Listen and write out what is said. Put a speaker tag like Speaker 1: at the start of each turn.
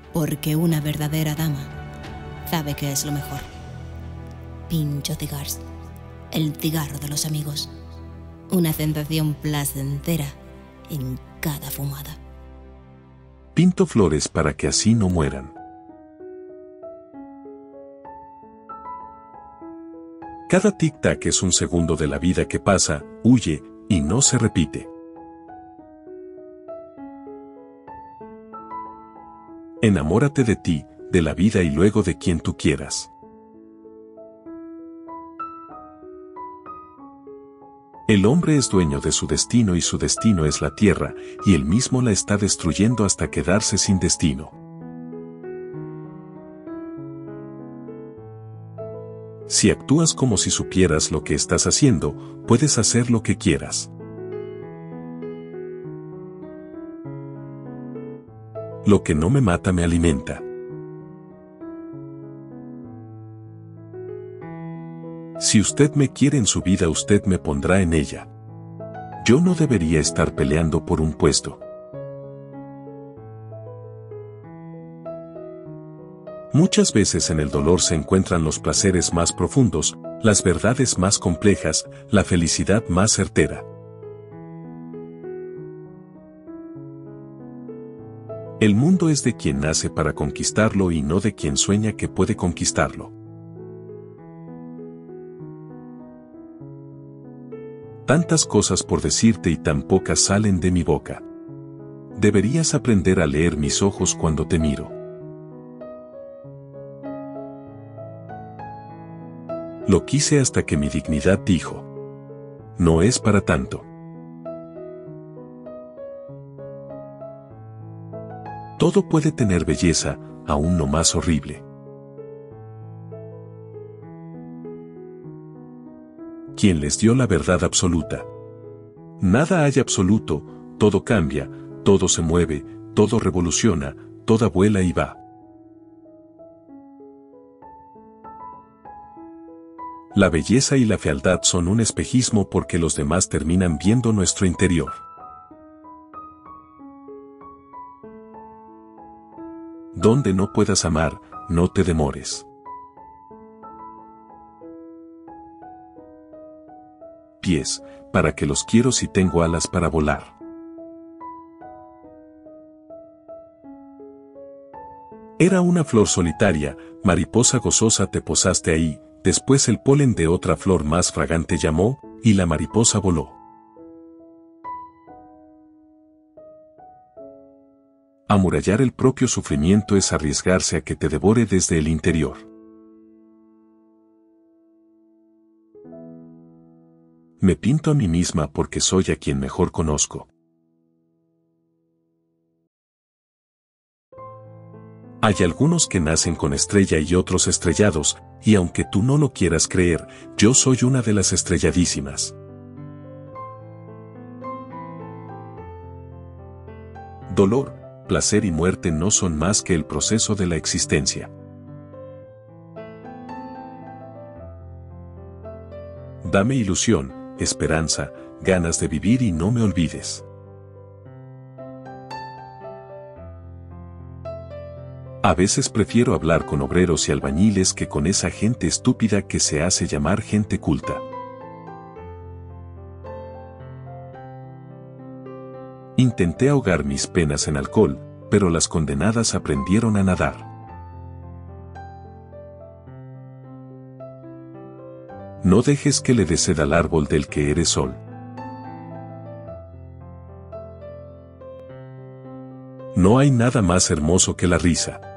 Speaker 1: porque una verdadera dama sabe que es lo mejor. Pincho Cigars, el cigarro de los amigos. Una sensación placentera en cada fumada.
Speaker 2: Pinto flores para que así no mueran. Cada tic-tac es un segundo de la vida que pasa, huye y no se repite. Enamórate de ti, de la vida y luego de quien tú quieras. El hombre es dueño de su destino y su destino es la tierra, y él mismo la está destruyendo hasta quedarse sin destino. Si actúas como si supieras lo que estás haciendo, puedes hacer lo que quieras. Lo que no me mata me alimenta. Si usted me quiere en su vida, usted me pondrá en ella. Yo no debería estar peleando por un puesto. Muchas veces en el dolor se encuentran los placeres más profundos, las verdades más complejas, la felicidad más certera. El mundo es de quien nace para conquistarlo y no de quien sueña que puede conquistarlo. Tantas cosas por decirte y tan pocas salen de mi boca. Deberías aprender a leer mis ojos cuando te miro. Lo quise hasta que mi dignidad dijo: no es para tanto. Todo puede tener belleza, aún no más horrible. Quien les dio la verdad absoluta. Nada hay absoluto, todo cambia, todo se mueve, todo revoluciona, todo vuela y va. La belleza y la fealdad son un espejismo porque los demás terminan viendo nuestro interior. Donde no puedas amar, no te demores. Pies, para que los quiero si tengo alas para volar. Era una flor solitaria, mariposa gozosa te posaste ahí, después el polen de otra flor más fragante llamó, y la mariposa voló. Amurallar el propio sufrimiento es arriesgarse a que te devore desde el interior. Me pinto a mí misma porque soy a quien mejor conozco. Hay algunos que nacen con estrella y otros estrellados, y aunque tú no lo quieras creer, yo soy una de las estrelladísimas. Dolor, placer y muerte no son más que el proceso de la existencia. Dame ilusión, esperanza, ganas de vivir y no me olvides. A veces prefiero hablar con obreros y albañiles que con esa gente estúpida que se hace llamar gente culta. Intenté ahogar mis penas en alcohol, pero las condenadas aprendieron a nadar. No dejes que le dé sed al árbol del que eres sol. No hay nada más hermoso que la risa.